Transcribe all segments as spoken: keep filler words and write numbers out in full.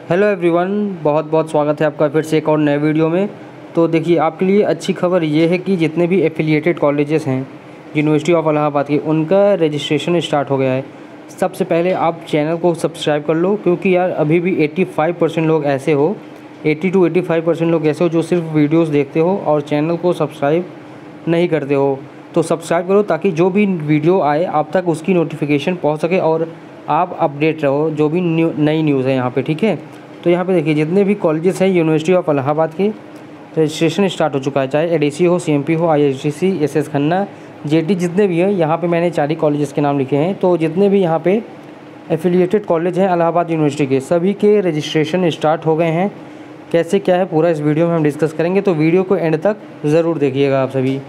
Hello everyone, बहुत बहुत स्वागत है आपका फिर से एक और नए वीडियो में। तो देखिए, आपके लिए अच्छी खबर ये है कि जितने भी एफिलिएटेड कॉलेजेस हैं यूनिवर्सिटी ऑफ इलाहाबाद के, उनका रजिस्ट्रेशन स्टार्ट हो गया है। सबसे पहले आप चैनल को सब्सक्राइब कर लो, क्योंकि यार अभी भी पचासी परसेंट लोग ऐसे हो अस्सी टू पचासी परसेंट लोग ऐसे हो जो सिर्फ वीडियोस देखते हो और चैनल को सब्सक्राइब नहीं करते हो। तो सब्सक्राइब करो ताकि जो भी वीडियो आए आप तक उसकी नोटिफिकेशन पहुंच सके और आप अपडेट रहो जो भी न्यू नई न्यूज़ है यहाँ पे, ठीक है। तो यहाँ पे देखिए, जितने भी कॉलेजेस हैं यूनिवर्सिटी ऑफ इलाहाबाद के, रजिस्ट्रेशन स्टार्ट हो चुका है। चाहे एडीसी हो, सीएमपी हो, आईएसडीसी, एसएस खन्ना, जेटी, जितने भी हैं यहाँ पे मैंने चार ही कॉलेजेस के नाम लिखे हैं। तो जितने भी यहाँ पे एफिलिएटेड कॉलेज हैं इलाहाबाद यूनिवर्सिटी के, सभी के रजिस्ट्रेशन स्टार्ट हो गए हैं। कैसे क्या है पूरा इस वीडियो में हम डिस्कस करेंगे, तो वीडियो को एंड तक ज़रूर देखिएगा आप सभी।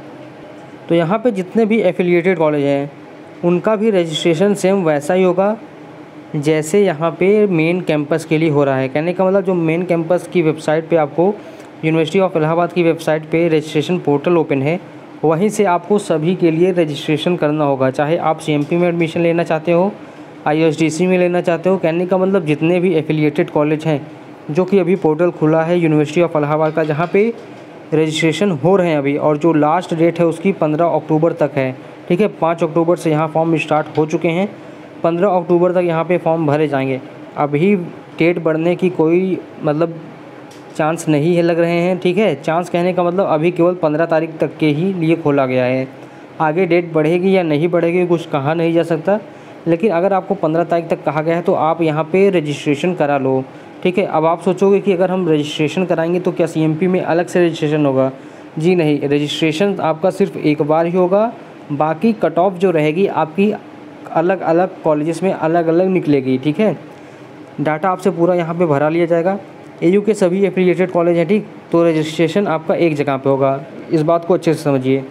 तो यहाँ पे जितने भी एफिलिएटेड कॉलेज हैं उनका भी रजिस्ट्रेशन सेम वैसा ही होगा जैसे यहाँ पे मेन कैंपस के लिए हो रहा है। कहने का मतलब, जो मेन कैंपस की वेबसाइट पे आपको यूनिवर्सिटी ऑफ इलाहाबाद की वेबसाइट पे रजिस्ट्रेशन पोर्टल ओपन है, वहीं से आपको सभी के लिए रजिस्ट्रेशन करना होगा। चाहे आप सीएमपी में एडमिशन लेना चाहते हो, आईएसडीसी में लेना चाहते हो, कहने का मतलब जितने भी एफिलिएटेड कॉलेज हैं, जो कि अभी पोर्टल खुला है यूनिवर्सिटी ऑफ इलाहाबाद का, जहाँ पे रजिस्ट्रेशन हो रहे हैं अभी, और जो लास्ट डेट है उसकी पंद्रह अक्टूबर तक है, ठीक है। पाँच अक्टूबर से यहाँ फॉर्म स्टार्ट हो चुके हैं, पंद्रह अक्टूबर तक यहाँ पे फॉर्म भरे जाएंगे। अभी डेट बढ़ने की कोई मतलब चांस नहीं है लग रहे हैं, ठीक है। चांस कहने का मतलब अभी केवल पंद्रह तारीख तक के ही लिए खोला गया है। आगे डेट बढ़ेगी या नहीं बढ़ेगी कुछ कहा नहीं जा सकता, लेकिन अगर आपको पंद्रह तारीख तक कहा गया है तो आप यहाँ पे रजिस्ट्रेशन करा लो, ठीक है। अब आप सोचोगे कि अगर हम रजिस्ट्रेशन कराएंगे तो क्या सीएमपी में अलग से रजिस्ट्रेशन होगा? जी नहीं, रजिस्ट्रेशन आपका सिर्फ एक बार ही होगा। बाकी कट ऑफ जो रहेगी आपकी अलग अलग कॉलेजेस में अलग अलग निकलेगी, ठीक है। डाटा आपसे पूरा यहाँ पे भरा लिया जाएगा। एयू के सभी एफिलिएटेड कॉलेज हैं, ठीक। तो रजिस्ट्रेशन आपका एक जगह पे होगा, इस बात को अच्छे से समझिए।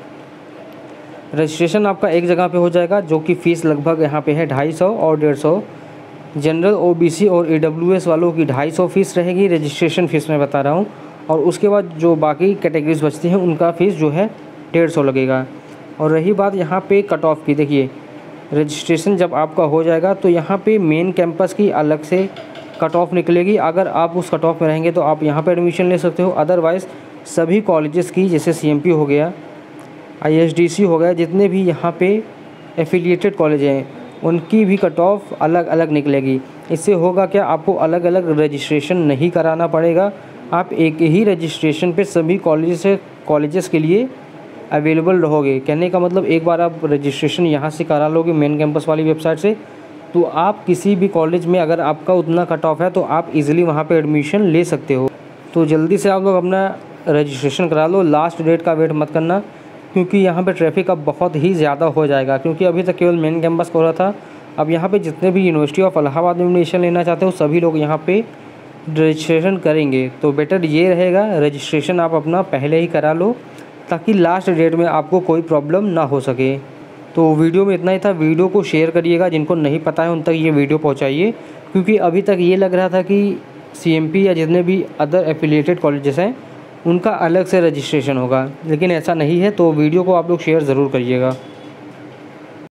रजिस्ट्रेशन आपका एक जगह पे हो जाएगा, जो कि फ़ीस लगभग यहाँ पे है ढाई सौ और डेढ़ सौ। जनरल, ओबीसी और ईडब्ल्यूएस वालों की ढाई सौ फीस रहेगी, रजिस्ट्रेशन फ़ीस मैं बता रहा हूँ। और उसके बाद जो बाकी कैटेगरीज बचती हैं उनका फ़ीस जो है डेढ़ सौ लगेगा। और रही बात यहाँ पे कट ऑफ की, देखिए रजिस्ट्रेशन जब आपका हो जाएगा तो यहाँ पे मेन कैंपस की अलग से कट ऑफ निकलेगी। अगर आप उस कट ऑफ में रहेंगे तो आप यहाँ पे एडमिशन ले सकते हो। अदरवाइज़ सभी कॉलेजेस की, जैसे सीएमपी हो गया, आईएसडीसी हो गया, जितने भी यहाँ पे एफिलिएटेड कॉलेज हैं उनकी भी कट ऑफ अलग अलग निकलेगी। इससे होगा क्या, आपको अलग अलग रजिस्ट्रेशन नहीं कराना पड़ेगा। आप एक ही रजिस्ट्रेशन पे सभी कॉलेज से कॉलेजेस के लिए अवेलेबल रहोगे। कहने का मतलब, एक बार आप रजिस्ट्रेशन यहाँ से करा लोगे मेन कैंपस वाली वेबसाइट से, तो आप किसी भी कॉलेज में अगर आपका उतना कट ऑफ है तो आप इजीली वहाँ पे एडमिशन ले सकते हो। तो जल्दी से आप लोग अपना रजिस्ट्रेशन करा लो, लास्ट डेट का वेट मत करना, क्योंकि यहाँ पे ट्रैफिक अब बहुत ही ज़्यादा हो जाएगा। क्योंकि अभी तक केवल मेन कैंपस हो रहा था, अब यहाँ पे जितने भी यूनिवर्सिटी ऑफ इलाहाबाद में एडमिशन लेना चाहते हो सभी लोग यहाँ पे रजिस्ट्रेशन करेंगे। तो बेटर ये रहेगा, रजिस्ट्रेशन आप अपना पहले ही करा लो ताकि लास्ट डेट में आपको कोई प्रॉब्लम ना हो सके। तो वीडियो में इतना ही था। वीडियो को शेयर करिएगा, जिनको नहीं पता है उन तक ये वीडियो पहुँचाइए, क्योंकि अभी तक ये लग रहा था कि सीएमपी या जितने भी अदर एफिलिएटेड कॉलेजेस हैं उनका अलग से रजिस्ट्रेशन होगा, लेकिन ऐसा नहीं है। तो वीडियो को आप लोग शेयर ज़रूर करिएगा।